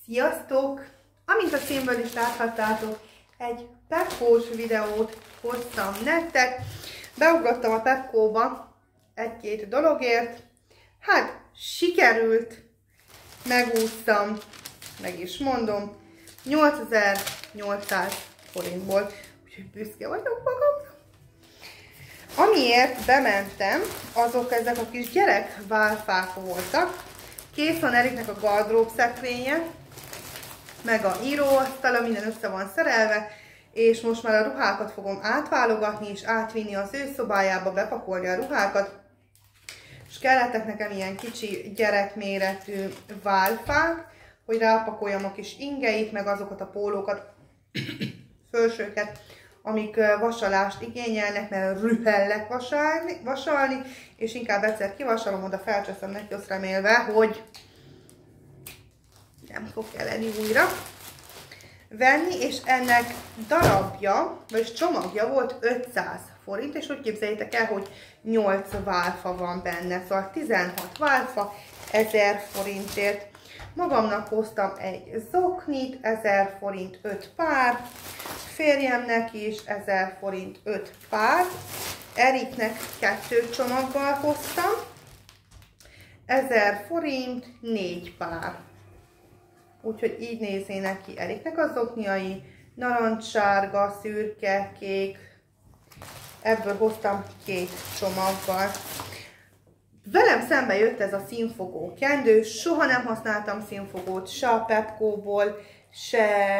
Sziasztok! Amint a címből is láthattátok, egy Pepkós videót hoztam nektek. Beugrottam a Pepkóba egy-két dologért. Hát, sikerült, megúsztam, meg is mondom, 8800 forintból. Úgyhogy büszke vagyok magamra. Amiért bementem, azok ezek a kis gyerekválfák voltak. Kész van Eriknek a gardrób szekrénye, meg a íróasztala, minden össze van szerelve, és most már a ruhákat fogom átválogatni, és átvinni az ő szobájába, bepakolni a ruhákat. És kellettek nekem ilyen kicsi gyerekméretű válfák, hogy rápakoljam a kis ingeit, meg azokat a pólókat, fölsőket, amik vasalást igényelnek, mert rühellek vasalni, és inkább egyszer kivasalom, oda felcseszem neki, azt remélve, hogy nem fog kelleni újra venni, és ennek darabja, vagy csomagja volt 500 forint, és úgy képzeljétek el, hogy 8 válfa van benne, szóval 16 válfa 1000 forintért. Magamnak hoztam egy zoknit, 1000 forint 5 pár, férjemnek is 1000 forint 5 pár, Eriknek 2 csomaggal hoztam, 1000 forint 4 pár. Úgyhogy így néznének ki Eriknek az zokniai, narancssárga, szürke, kék, ebből hoztam 2 csomaggal. Velem szembe jött ez a színfogó kendő, soha nem használtam színfogót, se a Pepkóból, se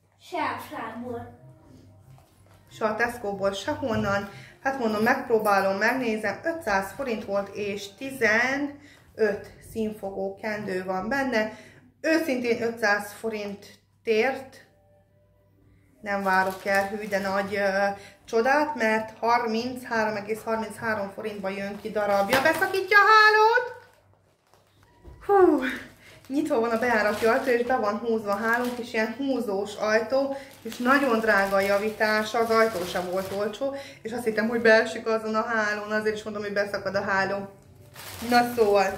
a Tesco-ból, sehonnan. Hát mondom, megpróbálom, megnézem, 500 forint volt, és 15 színfogó kendő van benne. Őszintén 500 forintért nem várok el hű de nagy csodát, mert 33,33 forintba jön ki darabja. Beszakítja a hálót! Hú, nyitva van a bejárati ajtó, és be van húzva a hálónk, és ilyen húzós ajtó, és nagyon drága a javítása, az ajtó sem volt olcsó, és azt hittem, hogy beesik azon a hálón, azért is mondom, hogy beszakad a háló. Na szóval,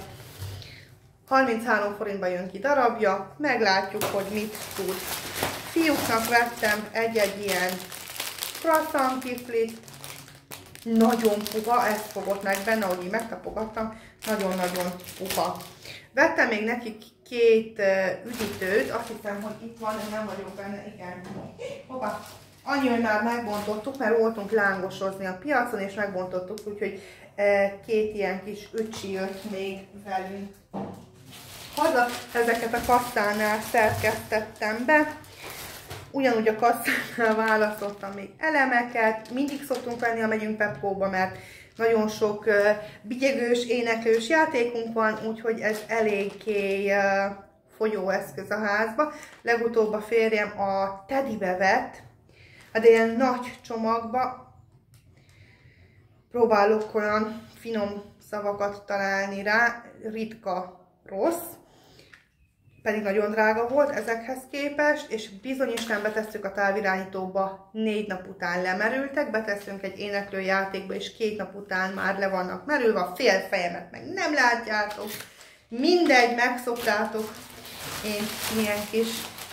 33 forintba jön ki darabja, meglátjuk, hogy mit tud. Fiúknak vettem egy-egy ilyen croissant kiflit, nagyon puha, ez fogott meg benne, ahogy így megtapogattam, nagyon-nagyon puha. Vettem még nekik 2 üdítőt, azt hiszem, hogy itt van, nem vagyok benne, igen. Hoppá. Annyi, hogy már megbontottuk, mert voltunk lángosozni a piacon, és megbontottuk, úgyhogy 2 ilyen kis öcsi jött még velünk. Haza ezeket a kasszánál szerkesztettem be. Ugyanúgy a kasszánál választottam még elemeket. Mindig szoktunk venni, ha megyünk Pepkóba, mert nagyon sok bigyegős, éneklős játékunk van, úgyhogy ez eléggé fogyóeszköz a házba. Legutóbb a férjem a Teddybe vett, de ilyen nagy csomagba. Próbálok olyan finom szavakat találni rá, ritka rossz, pedig nagyon drága volt ezekhez képest, és bizonyisten betesszük a távirányítóba, 4 nap után lemerültek, beteszünk egy éneklő játékba, és 2 nap után már le vannak merülve, a fél fejemet meg nem látjátok, mindegy, megszoktátok, én milyen kis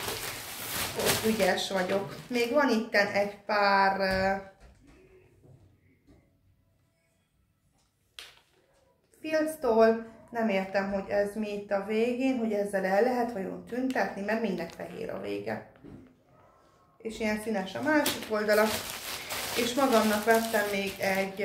ügyes vagyok. Még van itten egy pár filctól. Nem értem, hogy ez mi itt a végén, hogy ezzel el lehet vajon tüntetni, mert mindnek fehér a vége. És ilyen színes a másik oldala. És magamnak vettem még egy,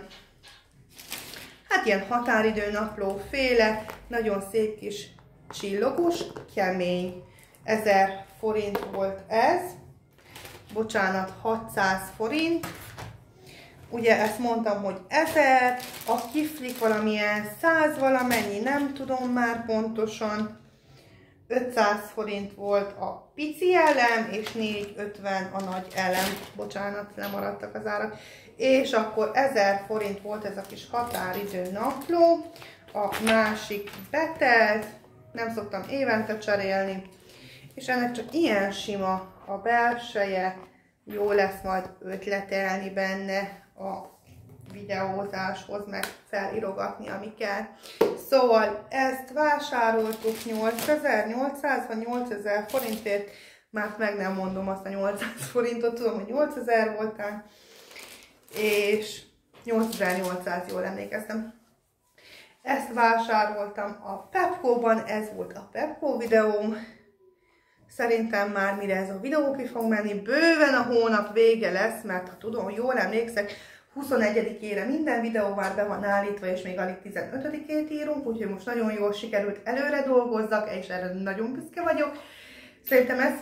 hát ilyen határidő napló féle, nagyon szép kis csillogós, kemény. 1000 forint volt ez. Bocsánat, 600 forint. Ugye ezt mondtam, hogy 1000, a kiflik valamilyen 100 valamennyi, nem tudom már pontosan. 500 forint volt a pici elem, és 450 a nagy elem. Bocsánat, lemaradtak az árak. És akkor 1000 forint volt ez a kis határidő napló. A másik betelt, nem szoktam évente cserélni. És ennek csak ilyen sima a belseje, jó lesz majd ötletelni benne a videózáshoz, meg felirogatni, ami kell. Szóval ezt vásároltuk 8800 vagy 8000 forintért, már meg nem mondom azt a 800 forintot, tudom, hogy 8000 voltál, és 8800, jól emlékeztem. Ezt vásároltam a Pepco-ban, ez volt a Pepco videóm. Szerintem már mire ez a videó ki fog menni, bőven a hónap vége lesz, mert ha tudom, jól emlékszek, 21-ére minden videó már be van állítva, és még alig 15-ét írunk, úgyhogy most nagyon jól sikerült előre dolgozzak, és erre nagyon büszke vagyok. Szerintem ezt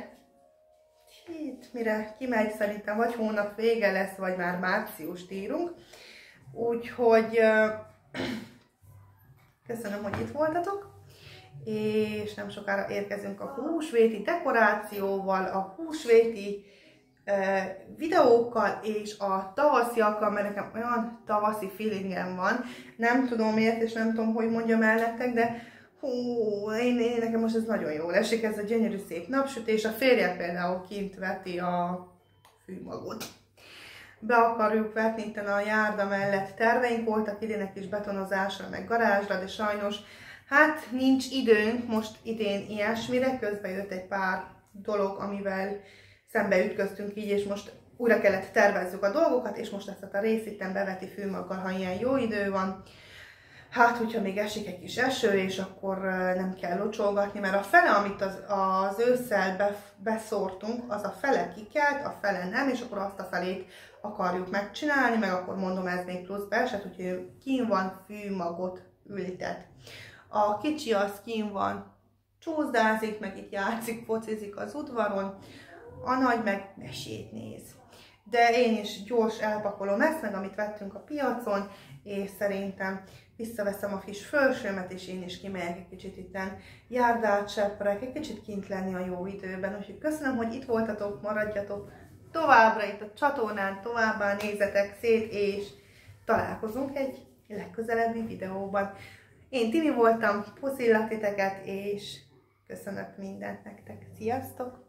mire kimegy, szerintem vagy hónap vége lesz, vagy már márciust írunk. Úgyhogy köszönöm, hogy itt voltatok, és nem sokára érkezünk a húsvéti dekorációval, a húsvéti videókkal és a tavasziakkal, mert nekem olyan tavaszi feelingem van, nem tudom miért, és nem tudom, hogy mondjam el nektek, de nekem most ez nagyon jól esik, ez a gyönyörű szép napsütés. A férjem például kint veti a fűmagot. Be akarjuk vetni itt a járda mellett, terveink voltak idének is betonozásra, meg garázsra, de sajnos hát nincs időnk most idén ilyesmire, közben jött egy pár dolog, amivel szembe ütköztünk így, és most újra kellett tervezzük a dolgokat, és most ezt a részt itten beveti fűmaggal, ha ilyen jó idő van. Hát, hogyha még esik egy kis eső, és akkor nem kell locsolgatni, mert a fele, amit az ősszel beszórtunk, az a fele kikelt, a fele nem, és akkor azt a felét akarjuk megcsinálni, meg akkor mondom, ez még plusz beesett, úgyhogy kín van fűmagot ültet. A kicsi az kín van, csúszdázik, meg itt játszik, focizik az udvaron, a nagy meg mesét néz. De én is gyors elpakolom ezt, meg amit vettünk a piacon, és szerintem visszaveszem a kis fölsőmet, és én is kimegyek egy kicsit itten járdát cseprek, egy kicsit kint lenni a jó időben. Úgyhogy köszönöm, hogy itt voltatok, maradjatok továbbra itt a csatornán, továbbá nézzetek szét, és találkozunk egy legközelebbi videóban. Én Timi voltam, puszillak titeket, és köszönök mindent nektek. Sziasztok!